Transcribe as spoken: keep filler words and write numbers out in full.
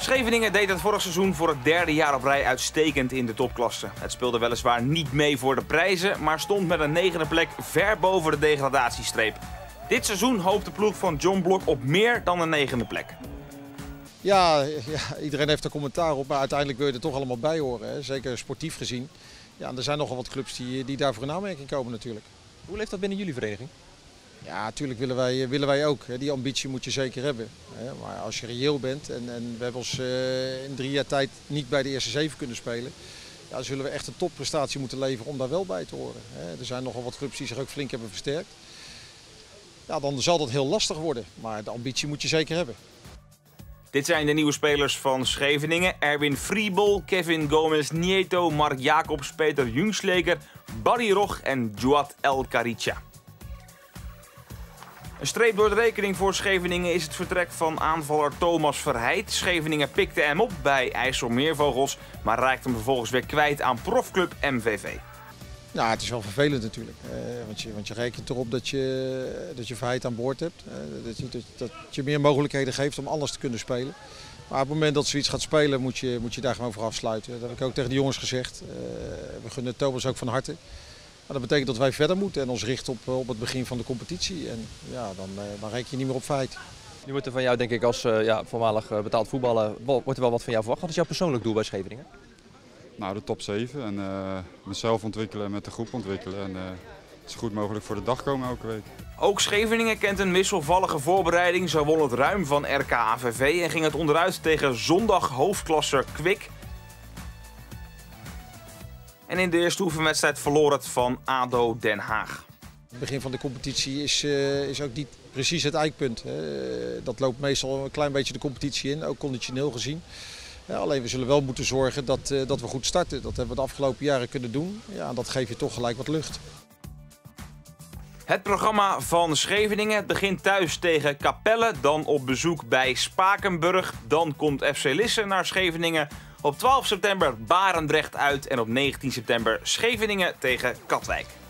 Scheveningen deed het vorig seizoen voor het derde jaar op rij uitstekend in de topklasse. Het speelde weliswaar niet mee voor de prijzen, maar stond met een negende plek ver boven de degradatiestreep. Dit seizoen hoopt de ploeg van John Blok op meer dan een negende plek. Ja, ja, iedereen heeft er commentaar op, maar uiteindelijk wil je er toch allemaal bij horen. Hè? Zeker sportief gezien. Ja, en er zijn nogal wat clubs die, die daarvoor in aanmerking komen natuurlijk. Hoe leeft dat binnen jullie vereniging? Ja, natuurlijk willen wij, willen wij ook. Hè? Die ambitie moet je zeker hebben. Hè? Maar als je reëel bent en, en we hebben ons uh, in drie jaar tijd niet bij de eerste zeven kunnen spelen. Ja, dan zullen we echt een topprestatie moeten leveren om daar wel bij te horen. Hè? Er zijn nogal wat clubs die zich ook flink hebben versterkt. Ja, dan zal dat heel lastig worden, maar de ambitie moet je zeker hebben. Dit zijn de nieuwe spelers van Scheveningen. Erwin Friebel, Kevin Gomez Nieto, Mark Jacobs, Peter Jungsleker, Barry Rog en Djouad El Karicha. Een streep door de rekening voor Scheveningen is het vertrek van aanvaller Thomas Verheid. Scheveningen pikte hem op bij IJsselmeervogels, maar raakte hem vervolgens weer kwijt aan profclub M V V. Nou, het is wel vervelend natuurlijk, eh, want, je, want je rekent erop dat je, dat je Verheid aan boord hebt. Eh, dat, je, dat, dat je meer mogelijkheden geeft om anders te kunnen spelen. Maar op het moment dat zoiets gaat spelen moet je, moet je daar gewoon voor afsluiten. Dat heb ik ook tegen de jongens gezegd. Uh, we gunnen Thomas ook van harte. Maar dat betekent dat wij verder moeten en ons richten op, op het begin van de competitie. En ja, dan, uh, dan reken je niet meer op Verheid. Nu wordt er van jou, denk ik, als uh, ja, voormalig uh, betaald voetballer, wordt er wel wat van jou verwacht. Wat is jouw persoonlijk doel bij Scheveningen? Nou, de top zeven en uh, mezelf ontwikkelen en met de groep ontwikkelen. En uh, zo goed mogelijk voor de dag komen elke week. Ook Scheveningen kent een wisselvallige voorbereiding. Zo won het ruim van R K A V V en ging het onderuit tegen zondag hoofdklasser Kwik. En in de eerste oefenwedstrijd verloor het van A D O Den Haag. Het begin van de competitie is, uh, is ook niet precies het eikpunt. Hè. Dat loopt meestal een klein beetje de competitie in, ook conditioneel gezien. Ja, alleen we zullen wel moeten zorgen dat, uh, dat we goed starten. Dat hebben we de afgelopen jaren kunnen doen. Ja, en dat geeft je toch gelijk wat lucht. Het programma van Scheveningen begint thuis tegen Capelle, dan op bezoek bij Spakenburg. Dan komt F C Lisse naar Scheveningen. Op twaalf september Barendrecht uit en op negentien september Scheveningen tegen Katwijk.